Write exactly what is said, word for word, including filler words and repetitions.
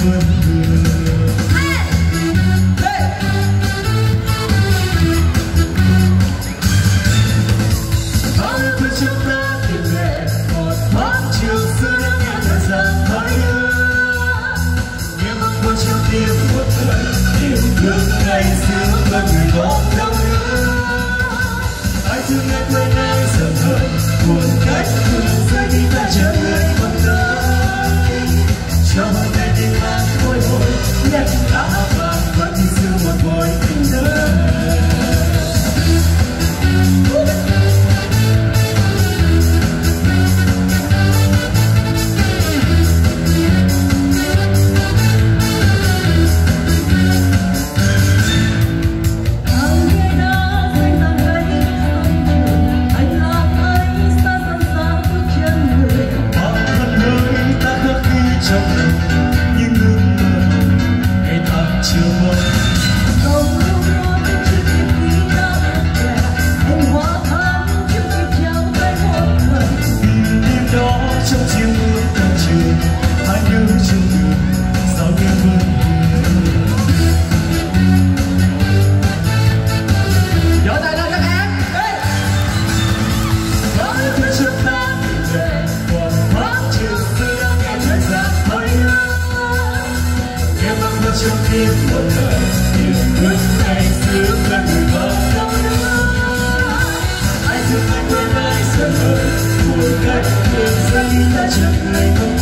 vườn người. Bao nhiêu thứ chúng ta tìm về một thoáng chiều xưa đã nghe thời gian thoi đưa, nhưng mong muốn trong tim một thời yêu thương ngày xưa vẫn người còn đâu nữa. Ai thương ai quên ai giờ thời buồn cách thương rơi đi ta chờ người không tới, cho hôm nay đi mang bồi hồi nhắc lá vàng vẫn như xưa một vội tình đời. Trong tim một đời yêu thương ngày xưa vẫn người còn đâu nữa. Ai thương ai quên ai giờ đời buồn cách đường rơi ta chẳng người không